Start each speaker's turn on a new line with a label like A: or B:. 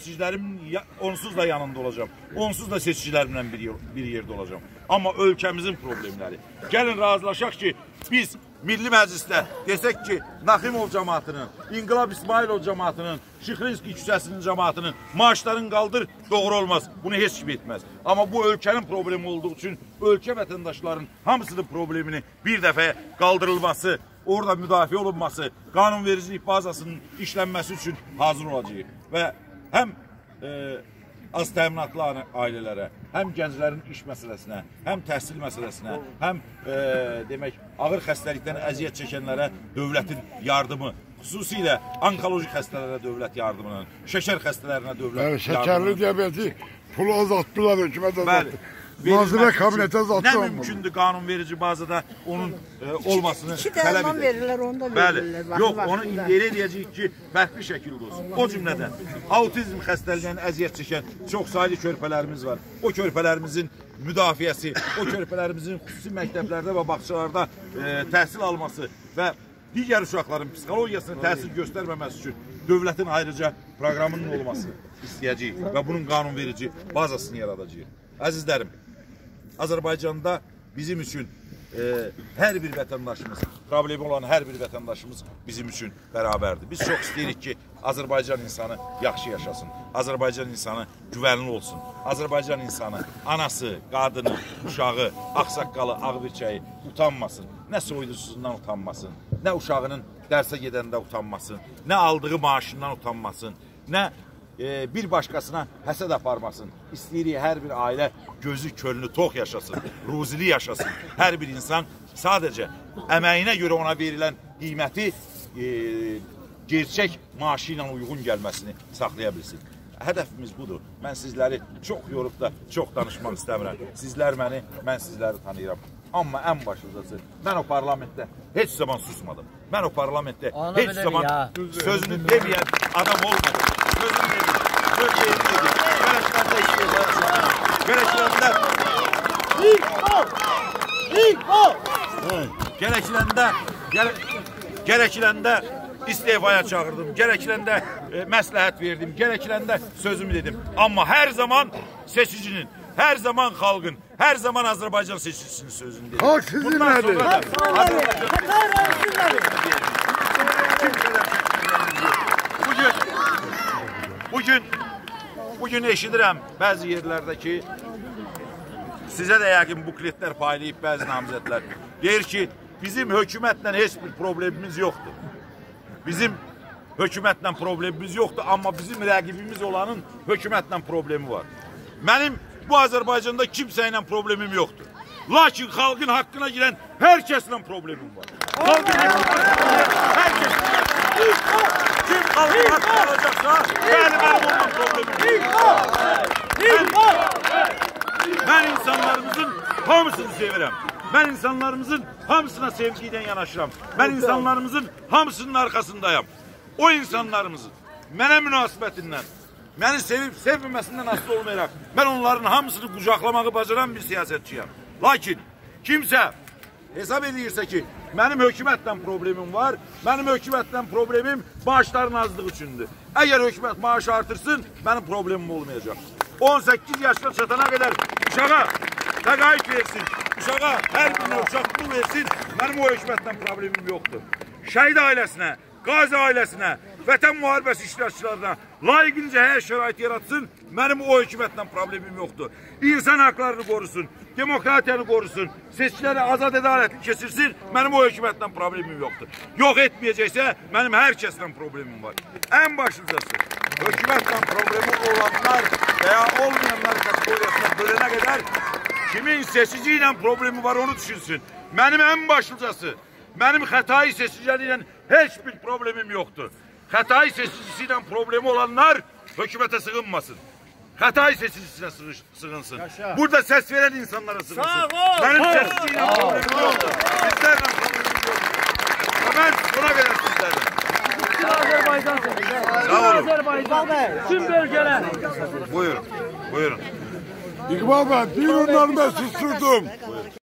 A: seçicilərim onsuz da yanında olacağım. Onsuz da seçicilərimlə bir yerdə olacağım. Amma ölkəmizin problemləri. Gəlin razılaşaq ki, biz Milli Məclisdə desək ki, Naximov cəmaatının, İnqilab İsmailov cəmaatının, Şıxlinski küçəsinin cəmaatının maaşlarını qaldır, doğru olmaz. Bunu heç kim etməz. Amma bu ölkənin problemi olduğu üçün ölkə vətəndaşlarının hamısının problemini bir dəfə qaldırılması, orada müdafiə olunması, qanunvericilik bazasının işlənməsi üçün hazır olacağıq. Və həm az təminatlı ailələrə, həm gənclərin iş məsələsinə, həm təhsil məsələsinə, həm demək ağır xəstəlikdən əziyyət çəkənlərə dövlətin yardımı, xüsusilə onkoloji xəstələrə dövlət yardımının, şəkər xəstələrinə dövlət yardımının.
B: Şəkərli diabeti pulu azaltdılar, hökumət azaltdı. Nazirə kabinetə azaltdı.
A: Nə mümkündür qanunverici bazada onun olmasını
C: tələb edir. 2 dərman verirlər, onda verirlər.
A: Bəli, yox, onu elə edəcəyik ki, fərqli şəkildə olsun. O cümlədən autizm xəstəliyindən əziyyət çəkən çox saylı körpələrimiz var. O körpələrimizin müdafiəsi, o körpələrimizin xüsusi məktəblərdə və bağçalarda təhsil alması və digər uşaqların psixologiyasına təsir göstərməməsi üçün dövlətin ayrıca proqramının olması istəyəcəyik və bunun qanunverici bazasını yaradacağıq. Əzizlərim, Azərbaycanda bizim üçün hər bir vətəndaşımız, problemi olan hər bir vətəndaşımız bizim üçün bərabərdir. Biz çox istəyirik ki, Azərbaycan insanı yaxşı yaşasın, Azərbaycan insanı güvənli olsun, Azərbaycan insanı anası, qadını, uşağı, ağsaqqalı, ağbirçəyi utanmasın, nə soyuducusundan utanmasın, nə uşağının dərsə gedəndə utanmasın, nə aldığı maaşından utanmasın, nə bir başqasına həsəd aparmasın. İstəyirik hər bir ailə gözü, könlü tox yaşasın, ruzili yaşasın. Hər bir insan sadəcə əməyinə görə ona verilən qiyməti gerçək maaşı ilə uyğun gəlməsini saxlaya bilsin. Hədəfimiz budur. Mən sizləri çox yorub da çox danışmaq istəmirəm. Sizlər məni, mən sizləri tanıyıram. Amma ən başlıcası, mən o parlamentdə heç zaman susmadım. Mən o parlamentdə heç zaman sözünü deməyən adam olmadım. Sözünü deməyən, söz yerini dedim. Görəkləndə işləyəcəm. Gərəkiləndə istefaya çağırdım, gərəkiləndə məsləhət verdim, gərəkiləndə sözümü dedim. Amma hər zaman seçicinin, hər zaman xalqın, hər zaman Azərbaycan seçicisinin sözünü dedim.
B: Xalq sizinlədir.
A: Bugün eşidirəm bəzi yerlərdə ki, sizə də yəqin bukletlər paylayıb bəzi namizədlər. Deyir ki, bizim hökumətlə heç bir problemimiz yoxdur. Bizim hökumətlə problemimiz yoxdur, amma bizim rəqibimiz olanın hökumətlə problemi var. Mənim bu Azərbaycanda kimsə ilə problemim yoxdur. Lakin xalqın haqqına girən hər kəslə problemim var. Xalqın haqqına girən hər kəslə. Kim xalqın haqqı alacaqsa, mənim onunla problemim var. Mən insanlarımızın hamısını sevirəm. Mən insanlarımızın hamısına sevgi ilə yanaşıram. Mən insanlarımızın hamısının arkasındayım. O insanlarımızın mənə münasibətindən, məni sevib sevmeməsindən asılı olmayaraq, mən onların hamısını qucaqlamağı bacaran bir siyasətçiyəm. Lakin kimsə hesab edirsə ki, mənim hökumətlə problemim var, mənim hökumətlə problemim maaşların azlığı üçündür. Əgər hökumət maaşı artırsın, mənim problemim olmayacaq. 18 yaşına çatana qədər uşağa təqaüd versin, uşağa hər birinə uşaq pul versin, mənim o hökumətlə problemim yoxdur. Şəhid ailəsinə, qazi ailəsinə, vətən müharibəsi iştirakçılarına layiqincə hər şərait yaratsın, mənim o hökumətlə problemim yoxdur. İnsan haqlarını qorusun, demokratiyanı qorusun, seçkiləri azad ədalətli keçirsin, mənim o hökumətlə problemim yoxdur. Yox etməyəcəksə, mənim hər kəslə problemim var. Ən başlıcası, hökumətlə problemi olanlar və ya olmayanlar kategoriyasına bölənə qədər kimin seçici ilə problemi var onu düşünsün. Mənim ən başlıcası, mənim xətai seçiciləri ilə heç bir problemim yoxdur. Xətai seçicisi ilə problemi olanlar hökumətə sığınmasın. Xətai seçicisinə sığınsın. Burada səs verən insanlara sığınsın. Mənim seçici ilə problemim yoxdur. Sizlərlə problemim yoxdur. Və mən buna qədər sizlərlə.
D: Azərbaycan seçici. Azərbaycan. Tüm bölgələr.
A: Buyurun, buyurun.
B: İqbal bəy, bir onları mən susturdum.